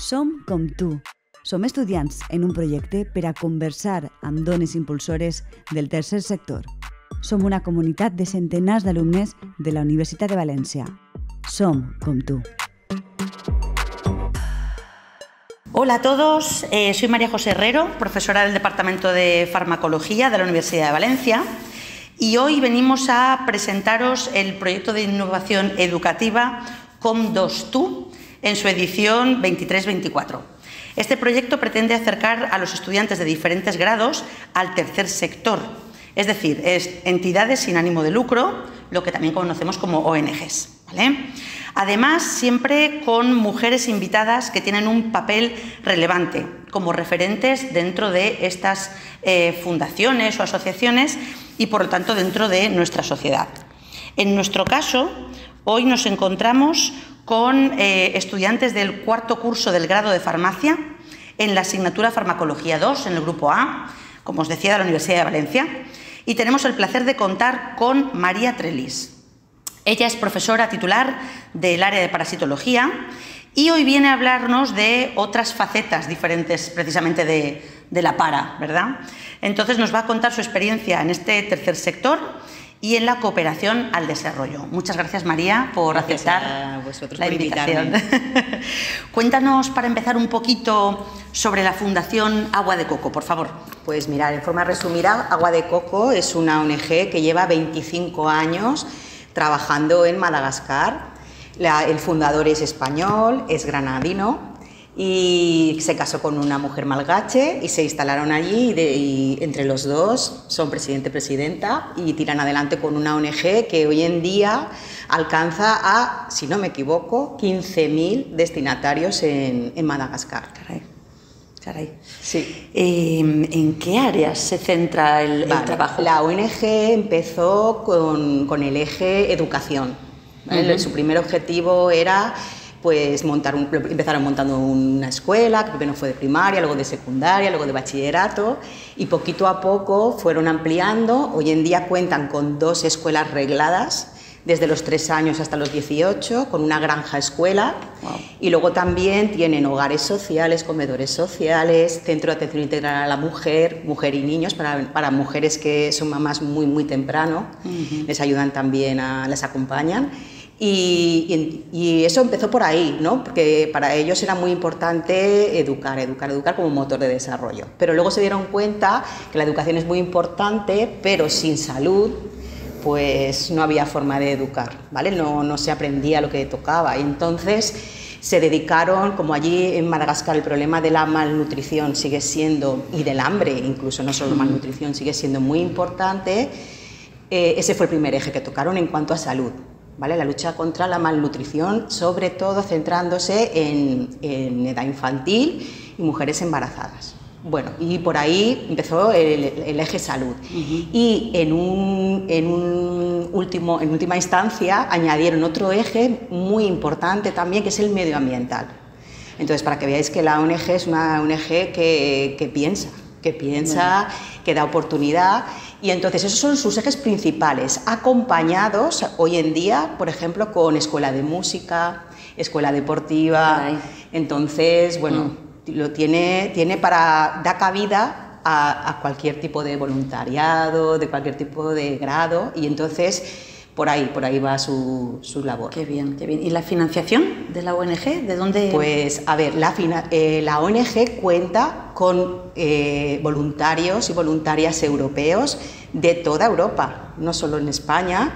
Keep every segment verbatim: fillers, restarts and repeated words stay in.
Som com tu. Som estudiants en un projecte per a conversar amb dones impulsores del tercer sector. Som una comunitat de centenars d'alumnes de la Universitat de València. Som com tu. Hola a todos, eh, soy María José Herrero, profesora del Departamento de Farmacología de la Universidad de Valencia, y hoy venimos a presentaros el proyecto de innovación educativa com dos tu en su edición veintitrés veinticuatro. Este proyecto pretende acercar a los estudiantes de diferentes grados al tercer sector, es decir, es entidades sin ánimo de lucro, lo que también conocemos como O N Ges, ¿vale? Además, siempre con mujeres invitadas que tienen un papel relevante como referentes dentro de estas eh, fundaciones o asociaciones y, por lo tanto, dentro de nuestra sociedad. En nuestro caso, hoy nos encontramos con eh, estudiantes del cuarto curso del grado de farmacia en la asignatura Farmacología dos, en el grupo A, como os decía, de la Universidad de Valencia, y tenemos el placer de contar con María Trelis. Ella es profesora titular del área de parasitología y hoy viene a hablarnos de otras facetas diferentes precisamente de, de la para, ¿verdad? Entonces nos va a contar su experiencia en este tercer sector y en la cooperación al desarrollo. Muchas gracias, María, por gracias aceptar a vosotros la por invitación. Invitarme. Cuéntanos, para empezar, un poquito sobre la Fundación Agua de Coco, por favor. Pues mirad, en forma resumida, Agua de Coco es una O N Ge que lleva veinticinco años trabajando en Madagascar. La, el fundador es español, es granadino y se casó con una mujer malgache y se instalaron allí y, de, y entre los dos son presidente-presidenta y tiran adelante con una O N Ge que hoy en día alcanza a, si no me equivoco, quince mil destinatarios en, en Madagascar. Caray. Caray. Sí. Eh, ¿En qué áreas se centra el, vale. el trabajo? La O N Ge empezó con, con el eje educación, ¿vale? Uh-huh. Su primer objetivo era pues montar un, empezaron montando una escuela, que primero fue de primaria, luego de secundaria, luego de bachillerato, y poquito a poco fueron ampliando. Hoy en día cuentan con dos escuelas regladas, desde los tres años hasta los dieciocho, con una granja escuela, wow. Y luego también tienen hogares sociales, comedores sociales, centro de atención integral a la mujer, mujer y niños, para, para mujeres que son mamás muy, muy temprano, uh-huh. Les ayudan también, a, les acompañan. Y, y, y eso empezó por ahí, ¿no? Porque para ellos era muy importante educar, educar, educar como motor de desarrollo. Pero luego se dieron cuenta que la educación es muy importante, pero sin salud pues no había forma de educar, ¿vale? No, no se aprendía lo que tocaba. Y entonces se dedicaron, como allí en Madagascar el problema de la malnutrición sigue siendo, y del hambre, incluso no solo malnutrición, sigue siendo muy importante, eh, ese fue el primer eje que tocaron en cuanto a salud, ¿vale? La lucha contra la malnutrición, sobre todo centrándose en, en edad infantil y mujeres embarazadas. Bueno, y por ahí empezó el, el eje salud. Uh-huh. Y en, un, en, un último, en última instancia añadieron otro eje muy importante también, que es el medioambiental. Entonces, para que veáis que la O N Ge es una O N Ge que, que piensa, que piensa, uh-huh. que da oportunidad. Y entonces esos son sus ejes principales, acompañados hoy en día, por ejemplo, con escuela de música, escuela deportiva. Ay. Entonces, bueno... Uh-huh. Lo tiene, tiene para dar cabida a, a cualquier tipo de voluntariado, de cualquier tipo de grado, y entonces por ahí, por ahí va su, su labor. Qué bien, qué bien. ¿Y la financiación de la O N Ge? ¿De dónde? Pues, a ver, la, eh, la O N Ge cuenta con eh, voluntarios y voluntarias europeos de toda Europa, no solo en España.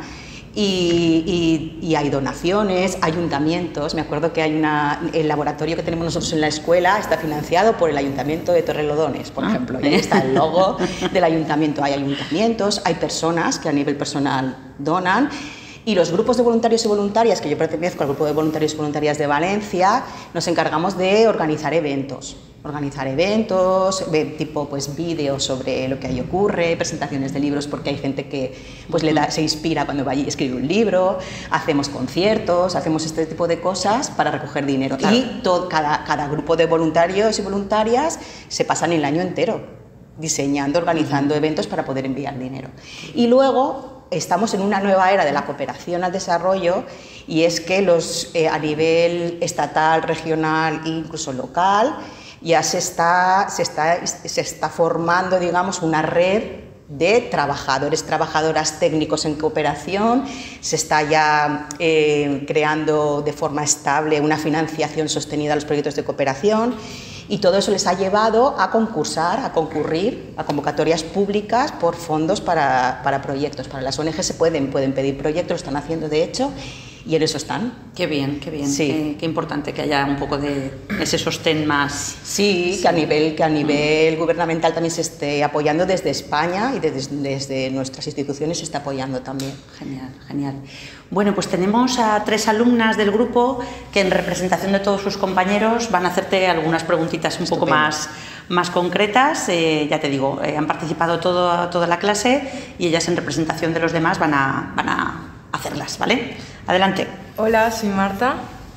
Y, y, y hay donaciones, ayuntamientos. Me acuerdo que hay una, el laboratorio que tenemos nosotros en la escuela está financiado por el Ayuntamiento de Torrelodones, por ah, ejemplo, y ahí está el logo del ayuntamiento. Hay ayuntamientos, hay personas que a nivel personal donan, y los grupos de voluntarios y voluntarias, que yo pertenezco al grupo de voluntarios y voluntarias de Valencia, nos encargamos de organizar eventos. Organizar eventos, tipo pues vídeos sobre lo que ahí ocurre, presentaciones de libros, porque hay gente que pues le da, se inspira cuando va allí y escribe un libro, hacemos conciertos, hacemos este tipo de cosas para recoger dinero. Claro. Y todo, cada, cada grupo de voluntarios y voluntarias se pasan el año entero diseñando, organizando uh-huh. eventos para poder enviar dinero. Y luego estamos en una nueva era de la cooperación al desarrollo, y es que los, eh, a nivel estatal, regional e incluso local ya se está, se está, se está formando, digamos, una red de trabajadores, trabajadoras técnicos en cooperación. Se está ya eh, creando de forma estable una financiación sostenida a los proyectos de cooperación, y todo eso les ha llevado a concursar, a concurrir a convocatorias públicas por fondos para, para proyectos. Para las O N G se pueden, pueden pedir proyectos, lo están haciendo de hecho, y en eso están. Qué bien, qué bien, sí. qué, qué importante que haya un poco de ese sostén más. Sí, sí. Que a nivel, que a nivel mm. gubernamental también se esté apoyando desde España, y desde, desde nuestras instituciones se está apoyando también. Genial, genial. Bueno, pues tenemos a tres alumnas del grupo que en representación de todos sus compañeros van a hacerte algunas preguntitas un Estupendo. poco más, más concretas. Eh, ya te digo, eh, han participado todo, toda la clase, y ellas en representación de los demás van a, van a hacerlas, ¿vale? Adelante. Hola, soy Marta,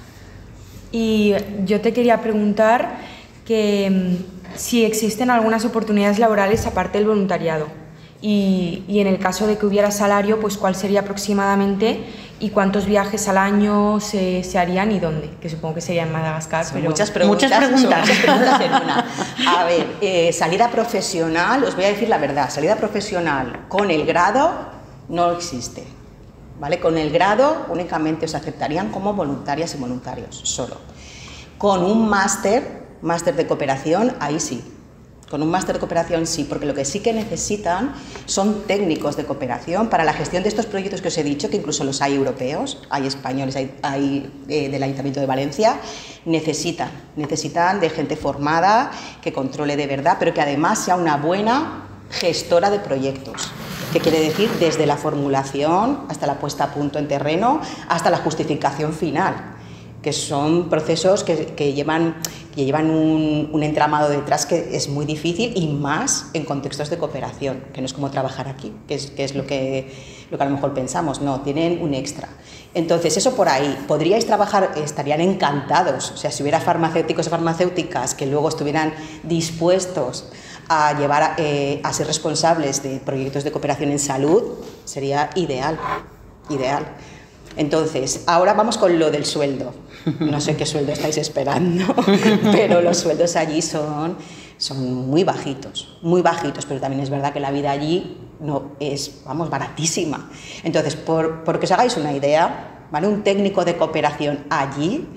y yo te quería preguntar que si existen algunas oportunidades laborales aparte del voluntariado, y, y en el caso de que hubiera salario, pues cuál sería aproximadamente y cuántos viajes al año se, se harían y dónde, que supongo que sería en Madagascar. Son pero... muchas preguntas, muchas preguntas. Son muchas preguntas en una. A ver, eh, salida profesional, os voy a decir la verdad, salida profesional con el grado no existe. ¿Vale? Con el grado únicamente os aceptarían como voluntarias y voluntarios, solo. Con un máster, máster de cooperación, ahí sí. Con un máster de cooperación sí, porque lo que sí que necesitan son técnicos de cooperación para la gestión de estos proyectos que os he dicho, que incluso los hay europeos, hay españoles, hay, hay eh, del Ayuntamiento de Valencia. Necesitan, necesitan de gente formada, que controle de verdad, pero que además sea una buena gestora de proyectos. ¿Qué quiere decir? Desde la formulación hasta la puesta a punto en terreno, hasta la justificación final, que son procesos que, que llevan, que llevan un, un entramado detrás que es muy difícil, y más en contextos de cooperación, que no es como trabajar aquí, que es, que es lo, que, lo que a lo mejor pensamos, no, tienen un extra. Entonces, eso por ahí, podríais trabajar, estarían encantados, o sea, si hubiera farmacéuticos o farmacéuticas que luego estuvieran dispuestos a llevar eh, a ser responsables de proyectos de cooperación en salud, sería ideal, ideal. Entonces, ahora vamos con lo del sueldo. No sé qué sueldo estáis esperando, pero los sueldos allí son, son muy bajitos, muy bajitos, pero también es verdad que la vida allí no es, vamos, baratísima. Entonces, por, por que os hagáis una idea, ¿vale? Un técnico de cooperación allí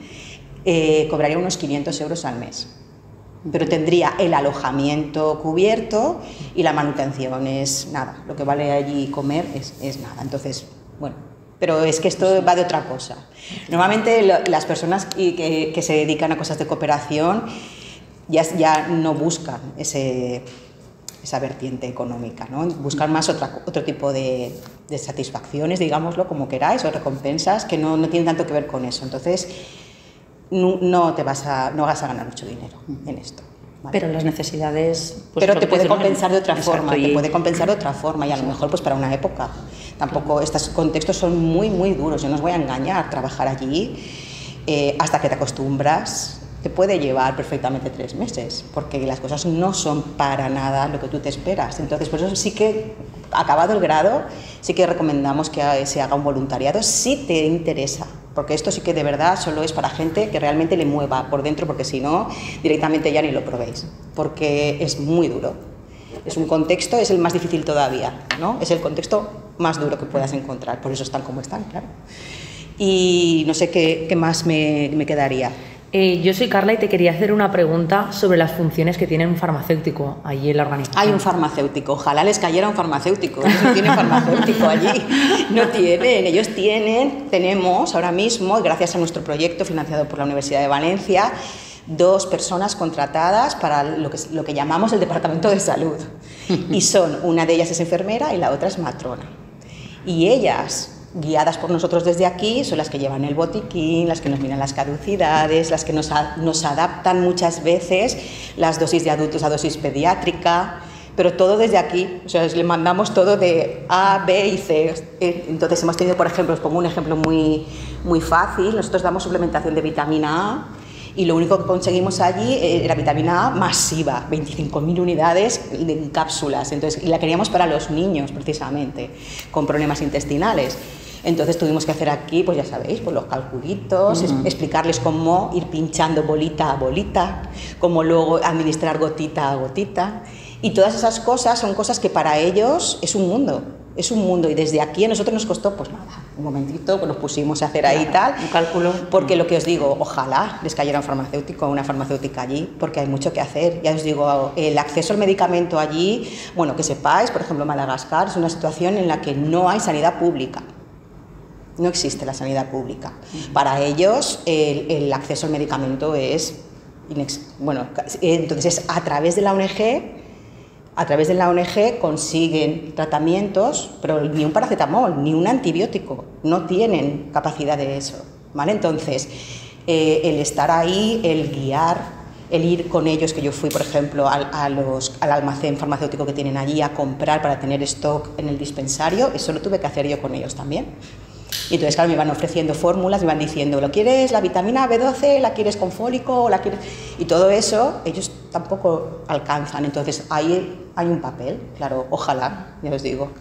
eh, cobraría unos quinientos euros al mes. Pero tendría el alojamiento cubierto y la manutención es nada, lo que vale allí comer es, es nada. Entonces, bueno, pero es que esto va de otra cosa. Normalmente lo, las personas que, que, que se dedican a cosas de cooperación ya, ya no buscan ese, esa vertiente económica, ¿no? Buscan más otra, otro tipo de, de satisfacciones, digámoslo como queráis, o recompensas que no, no tienen tanto que ver con eso. Entonces, No, no te vas a, no vas a ganar mucho dinero en esto. ¿Vale? Pero las necesidades... Pues, pero te puede compensar de otra Exacto, forma, y... te puede compensar de otra forma, y a lo mejor pues para una época. Tampoco, estos contextos son muy, muy duros, yo no os voy a engañar, trabajar allí eh, hasta que te acostumbras, te puede llevar perfectamente tres meses, porque las cosas no son para nada lo que tú te esperas. Entonces, por eso sí que, acabado el grado, sí que recomendamos que se haga un voluntariado si te interesa. Porque esto sí que de verdad solo es para gente que realmente le mueva por dentro, porque si no, directamente ya ni lo probéis, porque es muy duro. Es un contexto, es el más difícil todavía, ¿no? Es el contexto más duro que puedas encontrar, por eso están como están, claro. Y no sé qué, qué más me, me quedaría. Eh, yo soy Carla y te quería hacer una pregunta sobre las funciones que tiene un farmacéutico allí en la organización. Hay un farmacéutico, ojalá les cayera un farmacéutico, ellos no tienen farmacéutico allí, no tienen, ellos tienen, tenemos ahora mismo, gracias a nuestro proyecto financiado por la Universidad de Valencia, dos personas contratadas para lo que, lo que llamamos el Departamento de Salud, y son, una de ellas es enfermera y la otra es matrona, y ellas, guiadas por nosotros desde aquí, son las que llevan el botiquín, las que nos miran las caducidades, las que nos, a, nos adaptan muchas veces las dosis de adultos a dosis pediátrica, pero todo desde aquí, o sea, le mandamos todo de A, B y C. Entonces hemos tenido, por ejemplo, os pongo un ejemplo muy, muy fácil, nosotros damos suplementación de vitamina A Y lo único que conseguimos allí era vitamina A masiva, veinticinco mil unidades en cápsulas. Entonces, y la queríamos para los niños, precisamente, con problemas intestinales. Entonces tuvimos que hacer aquí, pues ya sabéis, pues los calculitos, uh-huh. es, explicarles cómo ir pinchando bolita a bolita, cómo luego administrar gotita a gotita. Y todas esas cosas son cosas que para ellos es un mundo, es un mundo. Y desde aquí a nosotros nos costó, pues nada, un momentito, pues nos pusimos a hacer ahí claro, tal. un cálculo. Porque lo que os digo, ojalá les cayera un farmacéutico o una farmacéutica allí, porque hay mucho que hacer. Ya os digo, el acceso al medicamento allí, bueno, que sepáis, por ejemplo, Madagascar es una situación en la que no hay sanidad pública. No existe la sanidad pública. Para ellos el, el acceso al medicamento es, inex, bueno, entonces a través de la O N G, a través de la O N G consiguen tratamientos, pero ni un paracetamol, ni un antibiótico, no tienen capacidad de eso, ¿vale? Entonces eh, el estar ahí, el guiar, el ir con ellos, que yo fui, por ejemplo, al, a los, al almacén farmacéutico que tienen allí a comprar para tener stock en el dispensario, eso lo tuve que hacer yo con ellos también. Y entonces, claro, me iban ofreciendo fórmulas, me iban diciendo, ¿lo quieres la vitamina B doce, la quieres con fólico, o la quieres...? Y todo eso ellos tampoco alcanzan. Entonces, ahí hay un papel, claro, ojalá, ya os digo.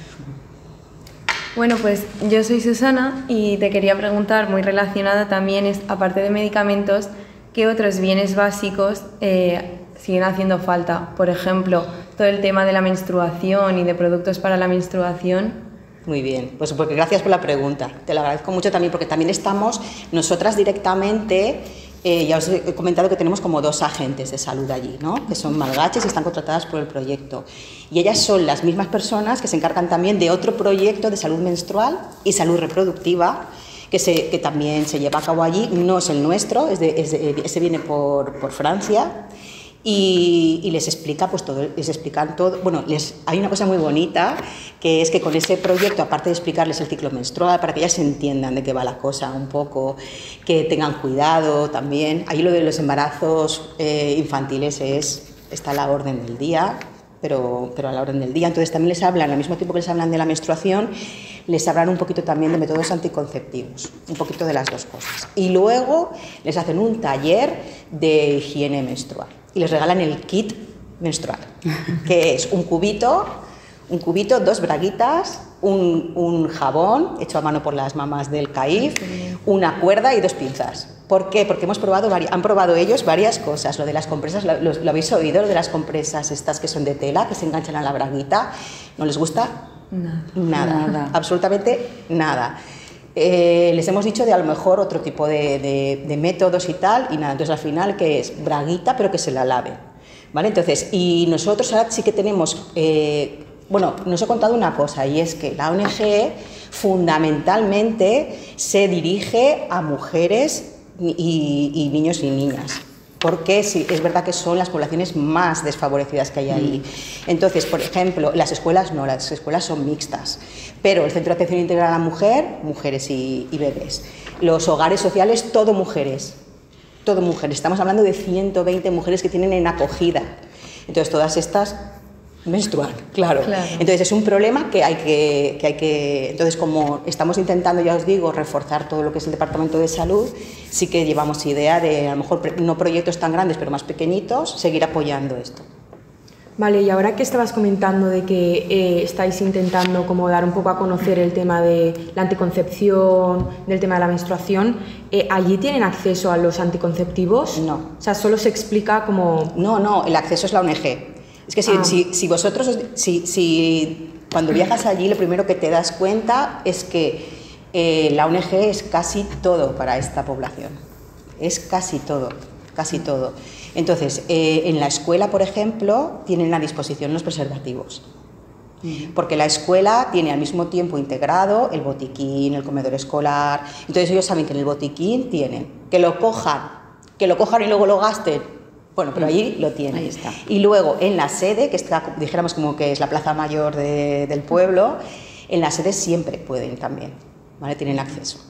Bueno, pues yo soy Susana y te quería preguntar, muy relacionada también, es, aparte de medicamentos, ¿qué otros bienes básicos eh, siguen haciendo falta? Por ejemplo, todo el tema de la menstruación y de productos para la menstruación. Muy bien, pues porque gracias por la pregunta, te lo agradezco mucho también, porque también estamos nosotras directamente, eh, ya os he comentado que tenemos como dos agentes de salud allí, ¿no? Que son malgaches y están contratadas por el proyecto, y ellas son las mismas personas que se encargan también de otro proyecto de salud menstrual y salud reproductiva, que, se, que también se lleva a cabo allí, no es el nuestro, es de, es de, ese viene por, por Francia. Y, y les explica pues todo, les explican todo, bueno, les, hay una cosa muy bonita, que es que con ese proyecto, aparte de explicarles el ciclo menstrual, para que ellas entiendan de qué va la cosa un poco, que tengan cuidado también, ahí lo de los embarazos eh, infantiles es, está a la orden del día, pero, pero a la orden del día, entonces también les hablan, al mismo tiempo que les hablan de la menstruación, les hablan un poquito también de métodos anticonceptivos, un poquito de las dos cosas, y luego les hacen un taller de higiene menstrual. Y les regalan el kit menstrual, que es un cubito, un cubito, dos braguitas, un, un jabón hecho a mano por las mamás del C A I F, una cuerda y dos pinzas. ¿Por qué? Porque hemos probado, han probado ellos varias cosas. Lo de las compresas, lo, lo, ¿lo habéis oído? Lo de las compresas estas que son de tela, que se enganchan a la braguita. ¿No les gusta? Nada. Nada, nada. Absolutamente nada. Eh, les hemos dicho de a lo mejor otro tipo de, de, de métodos y tal, y nada, entonces al final, ¿qué es? Braguita, pero que se la lave, ¿vale? Entonces, y nosotros ahora sí que tenemos, eh, bueno, nos he contado una cosa, y es que la O N G fundamentalmente se dirige a mujeres y, y niños y niñas, porque sí, es verdad que son las poblaciones más desfavorecidas que hay ahí. Entonces, por ejemplo, las escuelas no, las escuelas son mixtas, pero el Centro de Atención Integral a la Mujer, mujeres y, y bebés. Los hogares sociales, todo mujeres, todo mujeres. Estamos hablando de ciento veinte mujeres que tienen en acogida. Entonces, todas estas menstrual, claro. claro. Entonces, es un problema que hay que, que hay que... Entonces, como estamos intentando, ya os digo, reforzar todo lo que es el Departamento de Salud, sí que llevamos idea de, a lo mejor, no proyectos tan grandes, pero más pequeñitos, seguir apoyando esto. Vale, y ahora que estabas comentando de que eh, estáis intentando como dar un poco a conocer el tema de la anticoncepción, del tema de la menstruación, eh, ¿allí tienen acceso a los anticonceptivos? No. O sea, solo se explica como... No, no, el acceso es la O N G. Es que si, ah. si, si vosotros, si, si cuando viajas allí lo primero que te das cuenta es que eh, la O N G es casi todo para esta población. Es casi todo, casi todo. Entonces, eh, en la escuela, por ejemplo, tienen a disposición los preservativos, porque la escuela tiene al mismo tiempo integrado el botiquín, el comedor escolar, entonces ellos saben que en el botiquín tienen, que lo cojan, que lo cojan y luego lo gasten, bueno, pero ahí lo tienen. Ahí está. Y luego en la sede, que está, dijéramos como que es la plaza mayor de, del pueblo, en la sede siempre pueden también, ¿vale? Tienen acceso.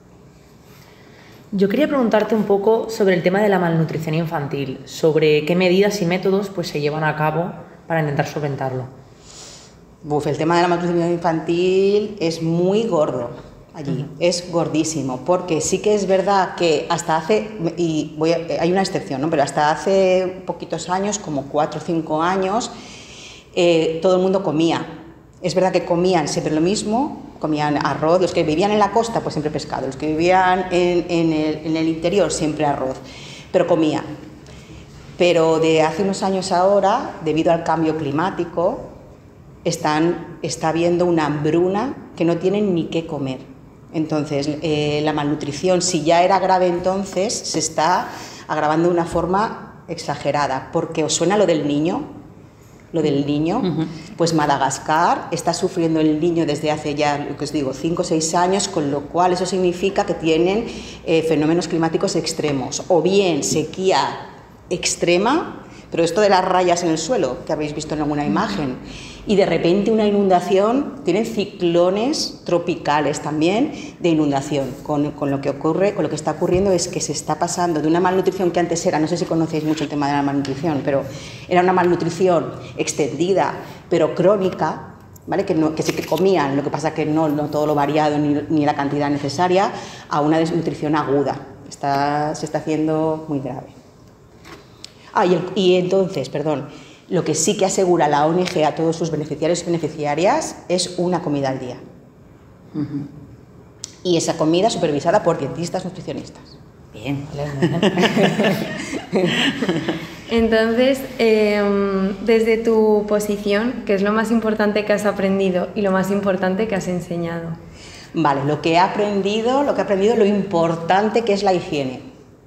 Yo quería preguntarte un poco sobre el tema de la malnutrición infantil, sobre qué medidas y métodos pues, se llevan a cabo para intentar solventarlo. Uf, el tema de la malnutrición infantil es muy gordo, allí, uh-huh. es gordísimo, porque sí que es verdad que hasta hace, y voy a, hay una excepción, ¿no? Pero hasta hace poquitos años, como cuatro o cinco años, eh, todo el mundo comía. Es verdad que comían siempre lo mismo, comían arroz, los que vivían en la costa pues siempre pescado, los que vivían en, en, el, en el interior siempre arroz, pero comían. Pero de hace unos años ahora, debido al cambio climático, están, está habiendo una hambruna que no tienen ni qué comer. Entonces, eh, la malnutrición, si ya era grave entonces, se está agravando de una forma exagerada, porque os suena lo del niño. Lo del niño, uh-huh. pues Madagascar está sufriendo el niño desde hace ya, lo que os digo, cinco o seis años, con lo cual eso significa que tienen eh, fenómenos climáticos extremos, o bien sequía extrema, pero esto de las rayas en el suelo, que habéis visto en alguna imagen, y de repente una inundación, tienen ciclones tropicales también de inundación, con, con lo que ocurre, con lo que está ocurriendo es que se está pasando de una malnutrición que antes era, no sé si conocéis mucho el tema de la malnutrición, pero era una malnutrición extendida, pero crónica, ¿vale? que, no, que sí que comían, lo que pasa que no, no todo lo variado ni, ni la cantidad necesaria, a una desnutrición aguda, está, se está haciendo muy grave. Ah, y, el, y entonces, perdón, lo que sí que asegura la O N G a todos sus beneficiarios y beneficiarias es una comida al día. Uh-huh. Y esa comida supervisada por dietistas nutricionistas. Bien. Entonces, eh, desde tu posición, ¿qué es lo más importante que has aprendido y lo más importante que has enseñado? Vale, lo que he aprendido, lo que he aprendido, lo importante que es la higiene.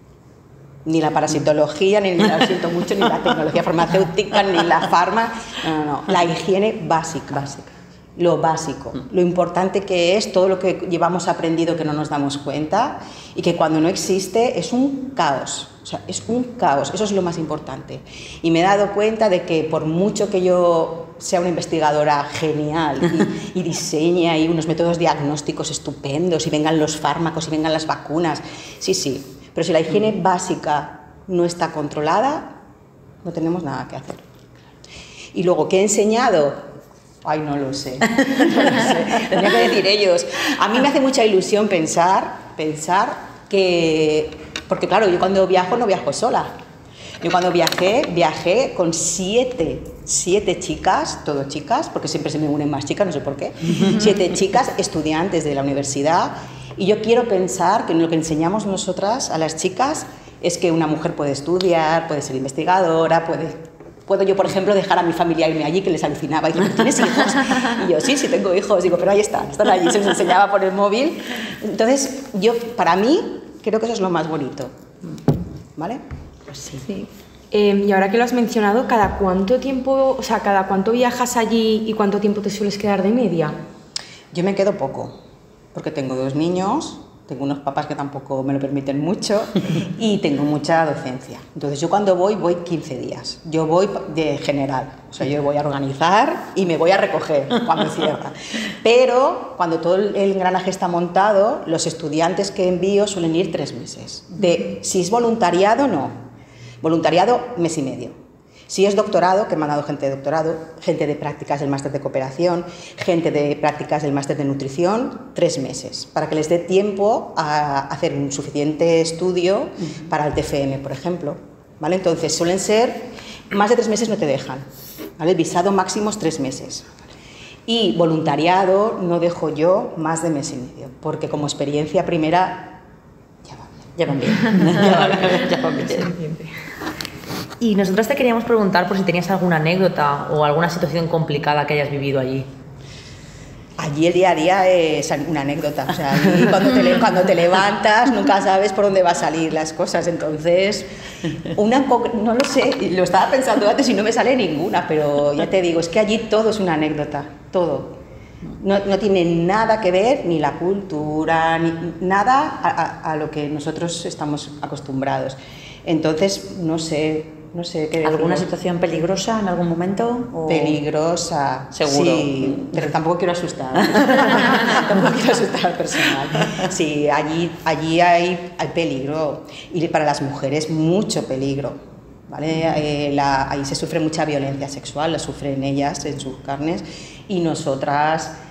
Ni la parasitología, ni la siento mucho, ni la tecnología farmacéutica, ni la farma, no, no, no, la higiene básica, básica, lo básico, lo importante que es todo lo que llevamos aprendido que no nos damos cuenta y que cuando no existe es un caos, o sea, es un caos, eso es lo más importante. Y me he dado cuenta de que por mucho que yo sea una investigadora genial y, y diseñe y unos métodos diagnósticos estupendos y vengan los fármacos y vengan las vacunas, sí, sí. Pero si la higiene básica no está controlada, no tenemos nada que hacer. Y luego, ¿qué he enseñado? Ay, no lo sé. No lo sé. Tendría que decir ellos. A mí me hace mucha ilusión pensar, pensar que... Porque claro, yo cuando viajo no viajo sola. Yo cuando viajé, viajé con siete, siete chicas, todo chicas, porque siempre se me unen más chicas, no sé por qué. Siete chicas, estudiantes de la universidad. Y yo quiero pensar que lo que enseñamos nosotras a las chicas es que una mujer puede estudiar, puede ser investigadora, puede... Puedo yo, por ejemplo, dejar a mi familia irme allí, que les alucinaba, y digo, ¿tienes hijos? Y yo, sí, sí tengo hijos, digo, pero ahí están, están allí, se les enseñaba por el móvil. Entonces, yo, para mí, creo que eso es lo más bonito, ¿vale? Pues sí. sí. Eh, y ahora que lo has mencionado, ¿cada cuánto tiempo, o sea, cada cuánto viajas allí y cuánto tiempo te sueles quedar de media? Yo me quedo poco. Porque tengo dos niños, tengo unos papás que tampoco me lo permiten mucho y tengo mucha docencia. Entonces yo cuando voy, voy quince días. Yo voy de general, o sea, yo voy a organizar y me voy a recoger cuando cierra. Pero cuando todo el engranaje está montado, los estudiantes que envío suelen ir tres meses. De, si es voluntariado, no. Voluntariado, mes y medio. Si es doctorado, que me han dado gente de doctorado, gente de prácticas del máster de cooperación, gente de prácticas del máster de nutrición, tres meses, para que les dé tiempo a hacer un suficiente estudio uh-huh. para el T F M, por ejemplo. ¿Vale? Entonces, suelen ser, más de tres meses no te dejan, ¿vale? El visado máximo es tres meses. Y voluntariado no dejo yo más de mes y medio, porque como experiencia primera, ya van bien. Ya van bien. ya van bien. Ya van bien. Y nosotros te queríamos preguntar por si tenías alguna anécdota o alguna situación complicada que hayas vivido allí. Allí el día a día es una anécdota, o sea, allí cuando te, cuando te levantas nunca sabes por dónde va a salir las cosas, entonces, una no lo sé, lo estaba pensando antes y no me sale ninguna, pero ya te digo, es que allí todo es una anécdota, todo. No, no tiene nada que ver ni la cultura, ni nada a, a, a lo que nosotros estamos acostumbrados. Entonces, no sé, no sé qué decir. ¿Alguna situación peligrosa en algún momento? O... Peligrosa, seguro. Sí, pero tampoco quiero asustar. tampoco quiero asustar al personal. Sí, allí, allí hay, hay peligro y para las mujeres mucho peligro. ¿Vale? Eh, la, ahí se sufre mucha violencia sexual, la sufren ellas en sus carnes y nosotras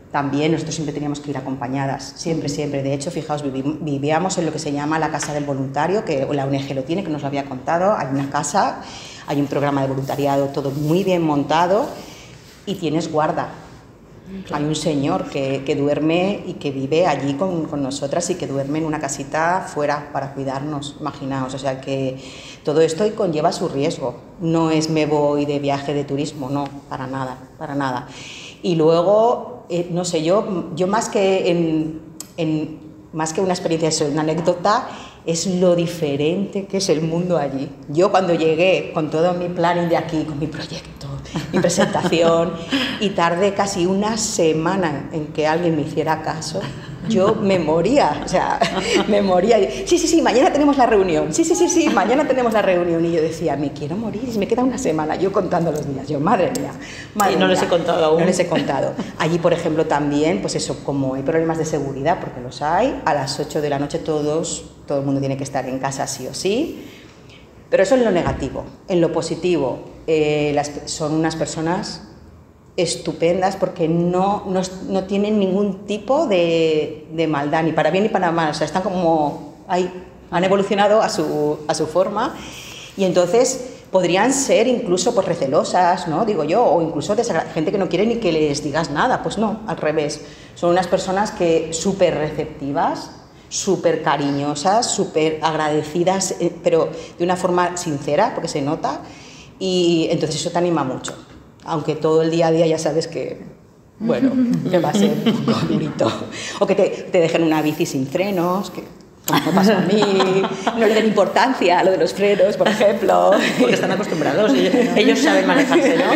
también nosotros siempre teníamos que ir acompañadas, siempre, siempre. De hecho, fijaos, vivi vivíamos en lo que se llama la Casa del Voluntario, que la O N G lo tiene, que nos lo había contado. Hay una casa, hay un programa de voluntariado, todo muy bien montado, y tienes guarda. Hay un señor que, que duerme y que vive allí con, con nosotras y que duerme en una casita fuera para cuidarnos, imaginaos. O sea que todo esto conlleva su riesgo. No es me voy de viaje de turismo, no, para nada, para nada. Y luego, eh, no sé, yo, yo más que en, en más que una experiencia, eso, una anécdota, es lo diferente que es el mundo allí. Yo cuando llegué con todo mi planning de aquí, con mi proyecto, mi presentación, y tardé casi una semana en que alguien me hiciera caso, yo me moría, o sea, me moría. Sí, sí, sí, mañana tenemos la reunión, sí, sí, sí, sí, mañana tenemos la reunión. Y yo decía, me quiero morir, y me queda una semana, yo contando los días, yo, madre mía, madre Y no mía, les he contado aún. No les he contado. Allí, por ejemplo, también, pues eso, como hay problemas de seguridad, porque los hay, a las ocho de la noche todos, todo el mundo tiene que estar en casa sí o sí. Pero eso en lo negativo. En lo positivo, eh, las, son unas personas estupendas porque no, no, no tienen ningún tipo de, de maldad, ni para bien ni para mal. O sea, están como ahí, han evolucionado a su, a su forma, y entonces podrían ser incluso pues recelosas, ¿no? Digo yo, o incluso gente que no quiere ni que les digas nada. Pues no, al revés. Son unas personas que súper receptivas, súper cariñosas, súper agradecidas, eh, pero de una forma sincera, porque se nota, y entonces eso te anima mucho. Aunque todo el día a día ya sabes que, bueno, que va a ser un poco durito. O que te, te dejen una bici sin frenos, que como me pasó a mí, no le den importancia a lo de los frenos, por ejemplo. Porque están acostumbrados, ellos, ellos saben manejarse, ¿no?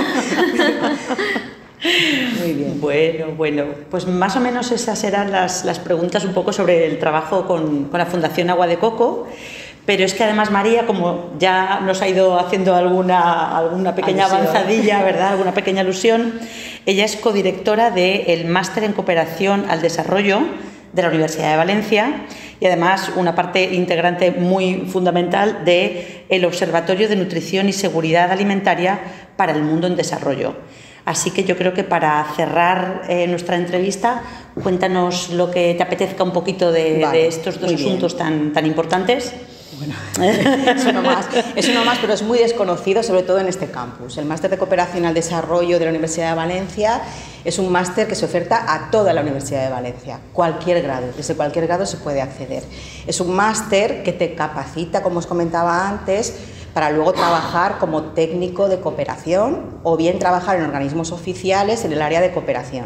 Muy bien. Bueno, bueno, pues más o menos esas eran las, las preguntas un poco sobre el trabajo con, con la Fundación Agua de Coco. Pero es que además María, como ya nos ha ido haciendo alguna, alguna pequeña alusión. avanzadilla, ¿verdad? Alguna pequeña alusión, ella es codirectora del Máster en Cooperación al Desarrollo de la Universidad de Valencia y además una parte integrante muy fundamental del Observatorio de Nutrición y Seguridad Alimentaria para el Mundo en Desarrollo. Así que yo creo que para cerrar eh, nuestra entrevista, cuéntanos lo que te apetezca un poquito de, vale, de estos dos asuntos tan, tan importantes. Bueno, es uno más, es uno más, pero es muy desconocido, sobre todo en este campus. El Máster de Cooperación al Desarrollo de la Universidad de Valencia es un máster que se oferta a toda la Universidad de Valencia, cualquier grado, desde cualquier grado se puede acceder. Es un máster que te capacita, como os comentaba antes, para luego trabajar como técnico de cooperación o bien trabajar en organismos oficiales en el área de cooperación.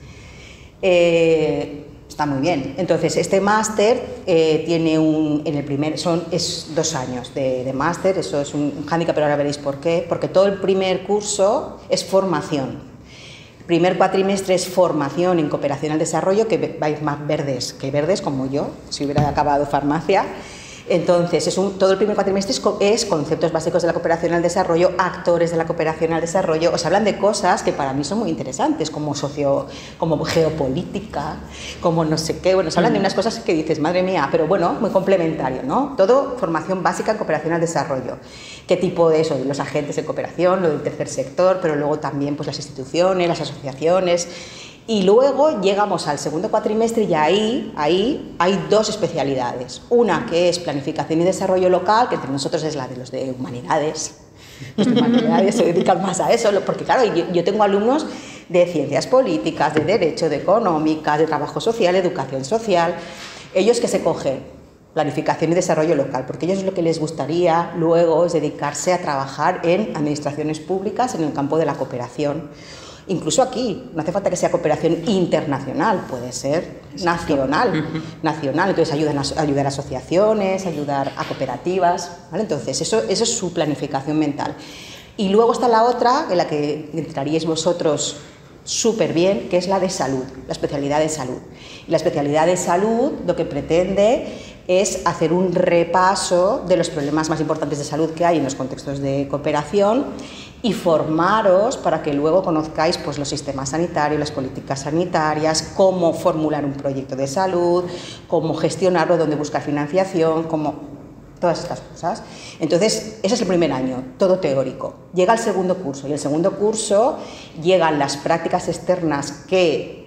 Eh, Está muy bien. Entonces, este máster eh, tiene un, en el primer, son, es dos años de, de máster, eso es un hándicap, pero ahora veréis por qué, porque todo el primer curso es formación. El primer cuatrimestre es formación en cooperación al desarrollo, que vais más verdes que verdes, como yo, si hubiera acabado farmacia. Entonces, es un, todo el primer cuatrimestre es, es conceptos básicos de la cooperación al desarrollo, actores de la cooperación al desarrollo. Os hablan de cosas que para mí son muy interesantes, como socio, como geopolítica, como no sé qué. Bueno, os hablan de unas cosas que dices, madre mía, pero bueno, muy complementario, ¿no? Todo formación básica en cooperación al desarrollo. ¿Qué tipo de eso? Los agentes de cooperación, lo del tercer sector, pero luego también pues, las instituciones, las asociaciones. Y luego llegamos al segundo cuatrimestre y ahí, ahí hay dos especialidades. Una que es planificación y desarrollo local, que entre nosotros es la de los de humanidades. Los de humanidades se dedican más a eso, porque claro, yo, yo tengo alumnos de ciencias políticas, de derecho, de económicas, de trabajo social, educación social. Ellos que se cogen planificación y desarrollo local, porque ellos lo que les gustaría luego es dedicarse a trabajar en administraciones públicas en el campo de la cooperación. Incluso aquí, no hace falta que sea cooperación internacional, puede ser nacional, uh-huh. nacional. Entonces ayudan a, ayudar a asociaciones, ayudar a cooperativas, ¿vale? Entonces eso, eso es su planificación mental. Y luego está la otra, en la que entraríais vosotros súper bien, que es la de salud, la especialidad de salud. Y la especialidad de salud lo que pretende es hacer un repaso de los problemas más importantes de salud que hay en los contextos de cooperación y formaros para que luego conozcáis pues, los sistemas sanitarios, las políticas sanitarias, cómo formular un proyecto de salud, cómo gestionarlo, dónde buscar financiación, cómo... todas estas cosas. Entonces, ese es el primer año, todo teórico. Llega el segundo curso, y el segundo curso llegan las prácticas externas que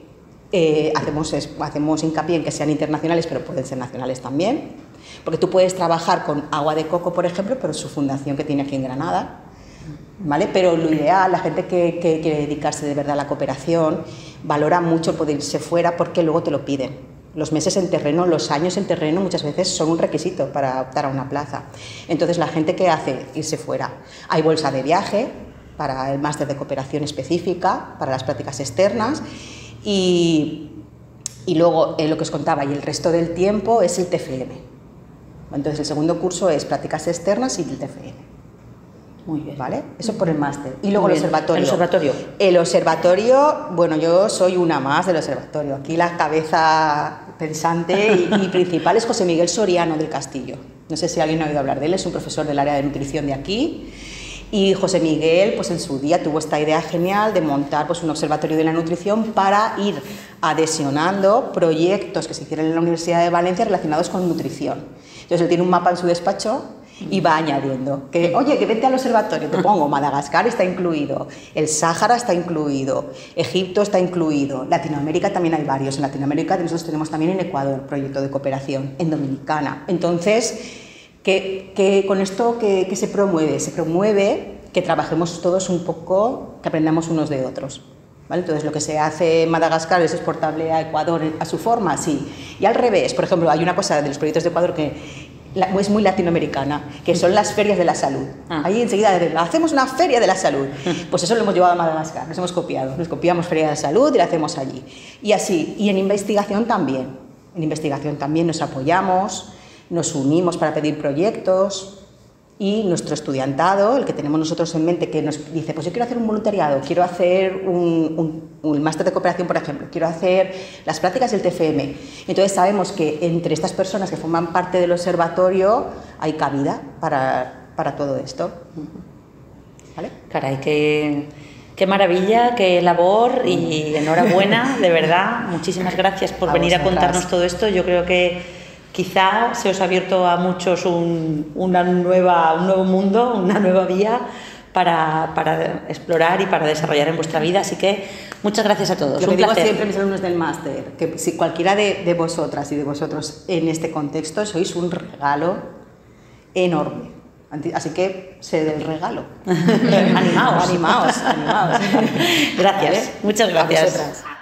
eh, hacemos, hacemos hincapié en que sean internacionales, pero pueden ser nacionales también, porque tú puedes trabajar con agua de coco, por ejemplo, pero su fundación que tiene aquí en Granada, ¿vale? Pero lo ideal, la gente que, que quiere dedicarse de verdad a la cooperación, valora mucho poder irse fuera porque luego te lo piden. Los meses en terreno, los años en terreno muchas veces son un requisito para optar a una plaza. Entonces la gente que hace irse fuera, hay bolsa de viaje para el máster de cooperación específica, para las prácticas externas y, y luego eh, lo que os contaba, y el resto del tiempo es el T F M. Entonces el segundo curso es prácticas externas y el T F M. Muy bien. ¿Vale? Eso por el máster. Y luego el observatorio. El observatorio. El observatorio, bueno, yo soy una más del observatorio. Aquí la cabeza pensante y, y principal es José Miguel Soriano del Castillo. No sé si alguien ha oído hablar de él, es un profesor del área de nutrición de aquí. Y José Miguel, pues en su día tuvo esta idea genial de montar pues, un observatorio de la nutrición para ir adhesionando proyectos que se hicieron en la Universidad de Valencia relacionados con nutrición. Entonces él tiene un mapa en su despacho y va añadiendo que, oye, que vente al observatorio, te pongo Madagascar está incluido, el Sáhara está incluido, Egipto está incluido, Latinoamérica también hay varios, en Latinoamérica nosotros tenemos también en Ecuador proyecto de cooperación, en Dominicana. Entonces, que, que con esto que, que se promueve, se promueve que trabajemos todos un poco, que aprendamos unos de otros. ¿Vale? Entonces, lo que se hace en Madagascar es exportable a Ecuador a su forma, sí. Y al revés, por ejemplo, hay una cosa de los proyectos de Ecuador que es muy latinoamericana, que son las ferias de la salud. Ah. Ahí enseguida hacemos una feria de la salud. Pues eso lo hemos llevado a Madagascar, nos hemos copiado. Nos copiamos feria de la salud y la hacemos allí. Y así, y en investigación también. En investigación también nos apoyamos, nos unimos para pedir proyectos. Y nuestro estudiantado, el que tenemos nosotros en mente, que nos dice, pues yo quiero hacer un voluntariado, quiero hacer un, un, un máster de cooperación, por ejemplo, quiero hacer las prácticas del T F M. Entonces sabemos que entre estas personas que forman parte del observatorio hay cabida para, para todo esto. ¿Vale? Caray, qué, qué maravilla, qué labor y enhorabuena, de verdad. Muchísimas gracias por a venir vosotras. a contarnos todo esto. Yo creo que quizá se os ha abierto a muchos un, una nueva, un nuevo mundo, una nueva vía para, para explorar y para desarrollar en vuestra vida. Así que muchas gracias a todos. Lo un que digo placer. siempre a mis alumnos del máster, que si cualquiera de, de vosotras y de vosotros en este contexto sois un regalo enorme. Así que sed el regalo. Animaos. Animaos, animaos. Gracias. ¿Vale? Muchas A gracias. vosotras.